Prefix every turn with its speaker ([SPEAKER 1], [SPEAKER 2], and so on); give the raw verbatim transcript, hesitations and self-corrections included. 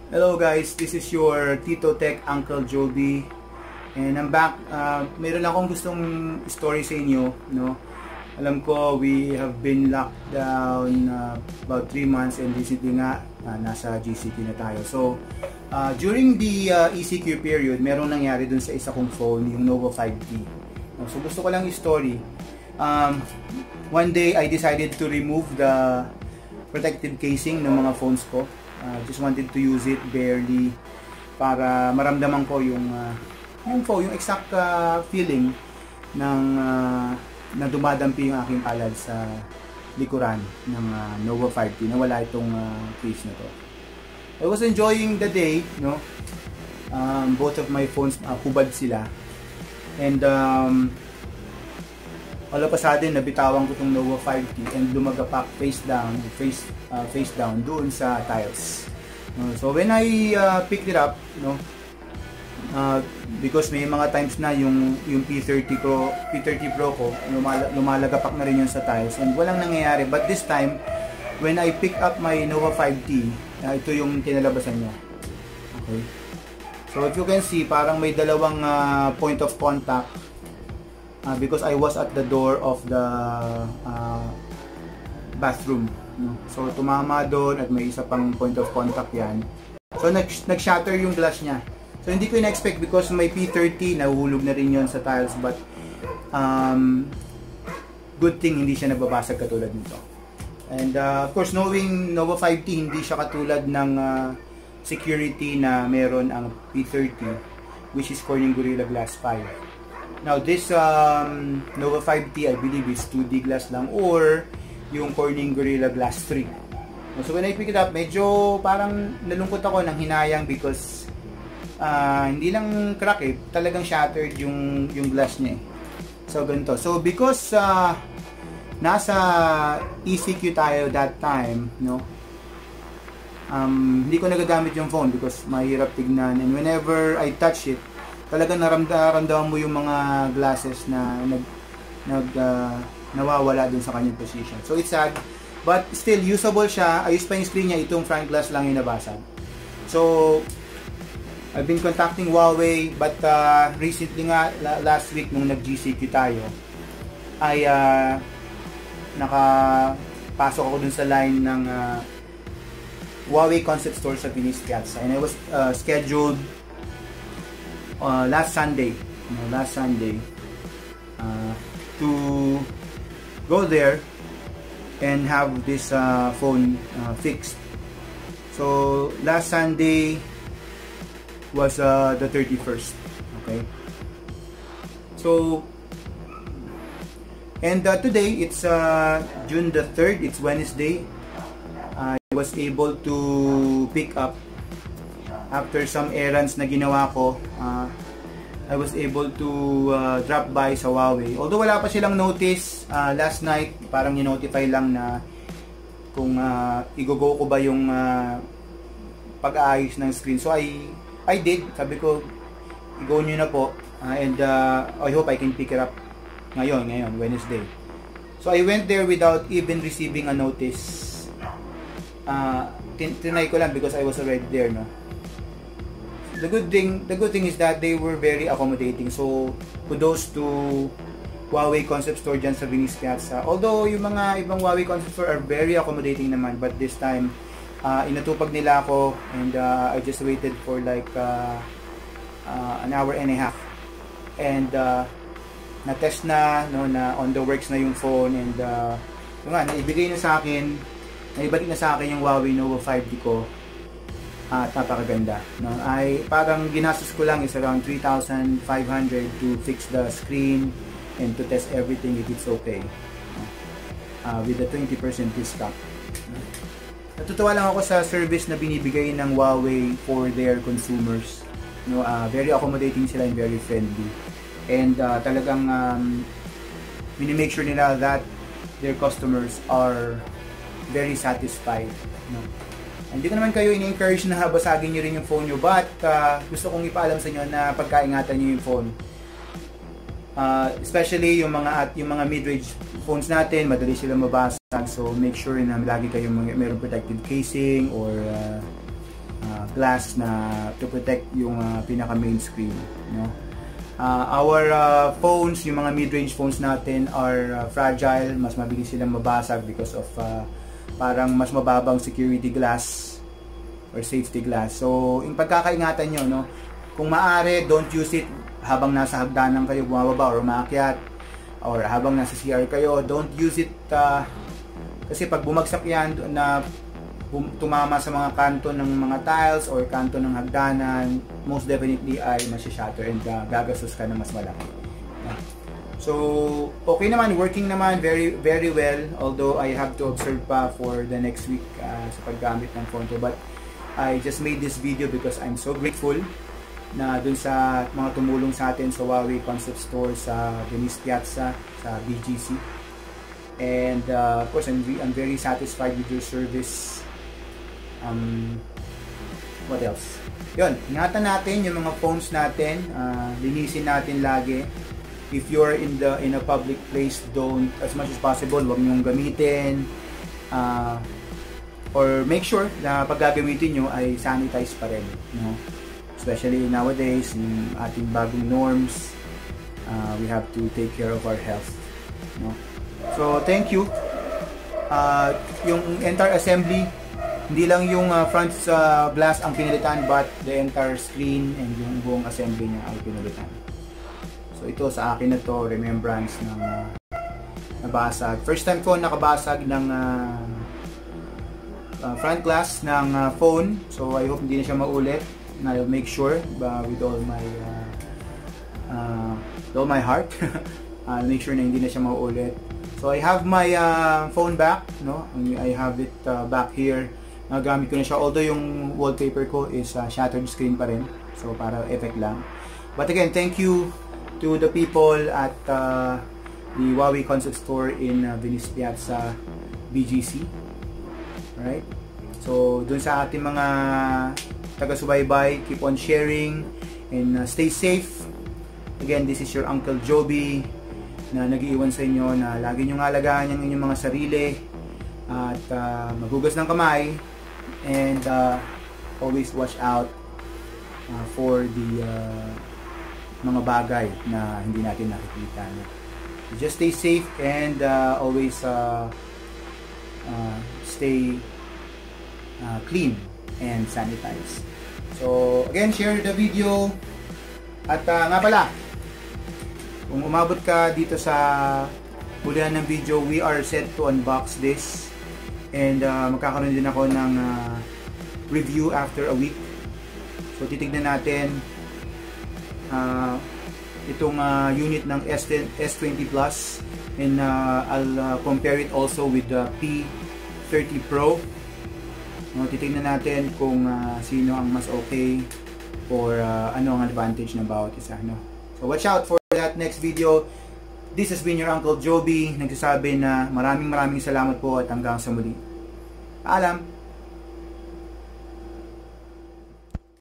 [SPEAKER 1] Hello guys, this is your Tito Tech Uncle Joby, and I'm back. Uh, meron akong gustong story sa inyo, no? Alam ko we have been locked down uh, about three months and recently nga uh, nasa G C Q na tayo. So uh, during the uh, E C Q period, merong nangyari dun sa isa kong phone, yung Nova five T. So gusto ko lang i-story. Um, one day I decided to remove the protective casing ng mga phones ko. Uh, just wanted to use it barely para maramdaman ko yung uh, yung phone, yung exact uh, feeling ng uh, na dumadampi yung aking palad sa likuran ng uh, Nova five T na wala itong uh, case na to. I was enjoying the day, no? Um, both of my phones uh, hubad sila, and um, all of a sudden nabitawan ko itong Nova five T and lumagapak face down, face uh, face down doon sa tiles. Uh, so when I uh, picked it up, no, uh, because may mga times na yung yung P thirty Pro, P thirty Pro ko lumal lumalagapak na rin yun sa tiles and walang nangyayari. But this time, when I pick up my Nova five T, uh, ito yung kinalabasan niya. Okay. So if you can see, parang may dalawang uh, point of contact. Uh, because I was at the door of the uh, bathroom, no? So tumama doon at may isa pang point of contact yan. So nag-shatter yung glass niya. So hindi ko in-expect because may P thirty, nahuhulog na rin yon sa tiles, but um, good thing hindi siya nababasag katulad nito. And uh, of course, knowing Nova five T, hindi siya katulad ng uh, security na meron ang P thirty, which is Corning Gorilla Glass five. Now this um, Nova five T, I believe is two D glass lang or yung Corning Gorilla Glass three. So when I pick it up, medyo parang nalungkot ako ng hinayang because uh, hindi lang crack eh, talagang shattered yung, yung glass niya eh. So ganito. So because uh, nasa E C Q tayo that time, no, um, hindi ko nagagamit yung phone because mahirap tignan, and whenever I touch it, talagang naramdaman mo yung mga glasses na nag, nag uh, nawawala dun sa kanyang position. So it's sad, but still usable siya. Ayos pa yung screen niya, itong front glass lang yung nabasag. So I've been contacting Huawei, but uh, recently nga, last week nung nag G C Q tayo, ay uh, nakapasok ako dun sa line ng uh, Huawei Concept Store sa Venice Piazza, and I was uh, scheduled Uh, last Sunday, you know, last Sunday, uh, to go there and have this uh, phone uh, fixed. So last Sunday was uh, the thirty-first. Okay. So and uh, today it's uh, June the third. It's Wednesday. I was able to pick up. After some errands na ginawa ko, uh, I was able to uh, drop by sa Huawei. Although wala pa silang notice uh, last night, parang i-notify lang na kung uh, i-go-go ko ba yung uh, pag-aayos ng screen. So I I did. Sabi ko, i-go nyo na po. Uh, and uh, I hope I can pick it up ngayon, ngayon, Wednesday. So I went there without even receiving a notice. Uh, tin tinay ko lang because I was already there, no? The good thing, the good thing is that they were very accommodating. So kudos to Huawei Concept Store dyan sa Venice Piazza. Although yung mga ibang Huawei Concept Store are very accommodating naman, but this time uh, inatupag nila ako, and uh, I just waited for like uh, uh, an hour and a half, and uh, na-test na, no, na on the works na yung phone, and uh, yung nga, naibigay na sa akin, naibalik na sa akin yung Huawei Nova five T ko. At uh, napakaganda, no? Ay parang ginastos ko lang is around three thousand five hundred to fix the screen and to test everything if it's okay, uh, with a twenty percent discount. Natutuwa lang ako sa service na binibigay ng Huawei for their consumers, no? Uh, very accommodating sila and very friendly, and uh, talagang um, mini-make sure nila that their customers are very satisfied, no? Hindi ko naman kayo ini-encourage na basagin nyo rin yung phone nyo, but uh, gusto kong ipaalam sa inyo na pagkaingatan nyo yung phone. Uh, especially yung mga at yung mga mid-range phones natin, madali sila mabasag. So make sure na lagi kayong mayroong protective casing or uh, uh, glass na to protect yung uh, pinaka main screen, no? Uh, our uh, phones, yung mga mid-range phones natin are uh, fragile, mas mabilis silang mabasag because of uh, parang mas mababang security glass or safety glass. So, yung pagkakaingatan nyo, no? Kung maaari, don't use it habang nasa hagdanan kayo bumababa or umaakyat, or habang nasa C R kayo, don't use it uh, kasi pag bumagsak yan na bum tumama sa mga kanto ng mga tiles or kanto ng hagdanan, most definitely ay masya-shatter and uh, gagastos ka na mas malaki. Yeah. So, okay naman, working naman very very well, although I have to observe pa for the next week uh, sa paggamit ng phone to, but I just made this video because I'm so grateful na dun sa mga tumulong sa atin sa Huawei Concept Store sa Venice Piazza, sa B G C. And uh, of course, I'm, I'm very satisfied with your service. Um, what else? Yun, ingatan natin yung mga phones natin, uh, linisin natin lagi. If you're in the in a public place, don't, as much as possible, huwag nyong gamitin. Uh, or make sure na pag gagamitin nyo ay sanitize pa rin, no? Especially nowadays, yung ating bagong norms, uh, we have to take care of our health, no? So, thank you. Uh, yung entire assembly, hindi lang yung uh, front uh, glass ang pinalitan, but the entire screen and yung buong assembly niya ang pinalitan. So, ito sa akin na to, remembrance ng uh, nabasag. First time ko nakabasag ng uh, uh, front glass ng uh, phone. So, I hope hindi na siya maulit. And I'll make sure uh, with all my uh, uh, with all my heart I'll make sure na hindi na siya mauulit. So I have my uh, phone back, no? I have it uh, back here. Nagamit ko na siya, although yung wallpaper ko is uh, shattered screen pa rin, so para effect lang. But again, thank you to the people at uh, the Huawei Concept Store in uh, Venice Piazza B G C. Alright, so dun sa ating mga taga-subaybay, keep on sharing and uh, stay safe. Again, this is your Uncle Joby na nag-iwan sa inyo na lagi nyo nga alagaan yung inyong mga sarili at uh, maghugas ng kamay and uh, always watch out uh, for the uh, mga bagay na hindi natin nakikita. Just stay safe and uh, always uh, uh, stay uh, clean and sanitize. So again, share the video at uh, nga pala, kung umabot ka dito sa hulihan ng video, we are set to unbox this and uh, magkakaroon din ako ng uh, review after a week. So titignan natin uh, itong uh, unit ng S twenty Plus and uh, I'll uh, compare it also with the P thirty Pro. No, titignan natin kung uh, sino ang mas okay or uh, ano ang advantage ng bawat isa, no? So watch out for that next video. This has been your Uncle Joby, nagsasabi na maraming maraming salamat po at hanggang sa muli. Paalam!